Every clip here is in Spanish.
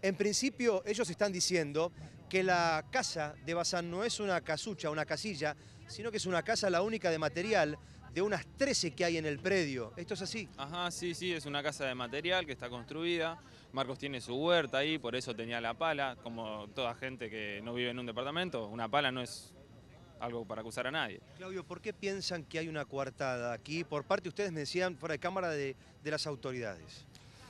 En principio, ellos están diciendo que la casa de Bazán no es una casucha, una casilla, sino que es una casa la única de material de unas 13 que hay en el predio. ¿Esto es así? Ajá, sí, sí, es una casa de material que está construida. Marcos tiene su huerta ahí, por eso tenía la pala. Como toda gente que no vive en un departamento, una pala no es algo para acusar a nadie. Claudio, ¿por qué piensan que hay una coartada aquí? Por parte, ustedes me decían, fuera de cámara, de las autoridades.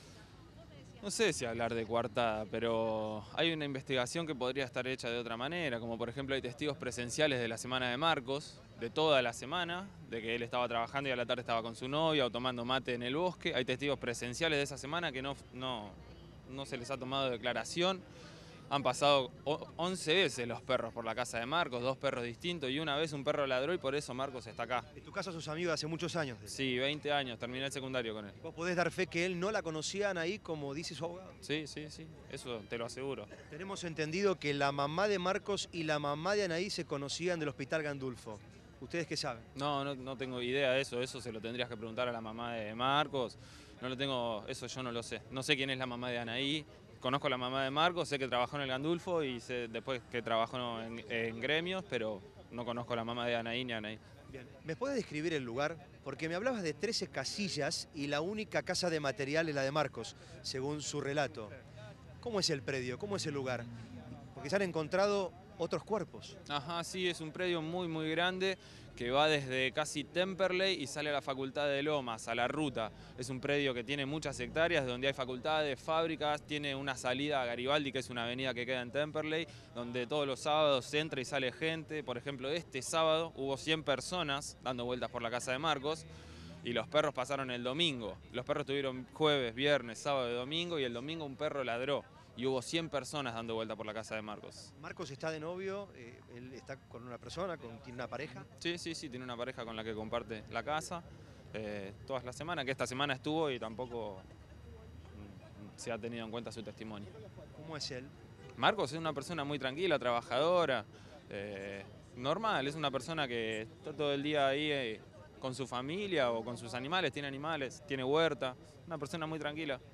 No sé si hablar de coartada, pero hay una investigación que podría estar hecha de otra manera, como por ejemplo hay testigos presenciales de la semana de Marcos, de toda la semana, de que él estaba trabajando y a la tarde estaba con su novia o tomando mate en el bosque. Hay testigos presenciales de esa semana que no se les ha tomado declaración. Han pasado 11 veces los perros por la casa de Marcos, 2 perros distintos, y una vez un perro ladró y por eso Marcos está acá. En tu caso sos amigo de hace muchos años de él. Sí, 20 años, terminé el secundario con él. ¿Vos podés dar fe que él no la conocían ahí como dice su abogado? Sí, sí, sí, eso te lo aseguro. Tenemos entendido que la mamá de Marcos y la mamá de Anaí se conocían del Hospital Gandulfo. ¿Ustedes qué saben? No tengo idea de eso, eso se lo tendrías que preguntar a la mamá de Marcos. No lo tengo, eso yo no lo sé. No sé quién es la mamá de Anaí. Conozco a la mamá de Marcos, sé que trabajó en el Gandulfo y sé después que trabajó en gremios, pero no conozco a la mamá de Anaí ni a Anaí. Bien. ¿Me puedes describir el lugar? Porque me hablabas de 13 casillas y la única casa de material es la de Marcos, según su relato. ¿Cómo es el predio? ¿Cómo es el lugar? Porque se han encontrado otros cuerpos. Ajá, sí, es un predio muy grande que va desde casi Temperley y sale a la Facultad de Lomas, a la ruta. Es un predio que tiene muchas hectáreas, donde hay facultades, fábricas, tiene una salida a Garibaldi, que es una avenida que queda en Temperley, donde todos los sábados entra y sale gente. Por ejemplo, este sábado hubo 100 personas dando vueltas por la casa de Marcos. Y los perros pasaron el domingo. Los perros tuvieron jueves, viernes, sábado y domingo, y el domingo un perro ladró. Y hubo 100 personas dando vuelta por la casa de Marcos. Marcos está de novio, él está con una persona, tiene una pareja. Sí, sí, sí, tiene una pareja con la que comparte la casa todas las semanas, que esta semana estuvo y tampoco se ha tenido en cuenta su testimonio. ¿Cómo es él? Marcos es una persona muy tranquila, trabajadora, normal, es una persona que está todo el día ahí con su familia o con sus animales, tiene huerta, una persona muy tranquila.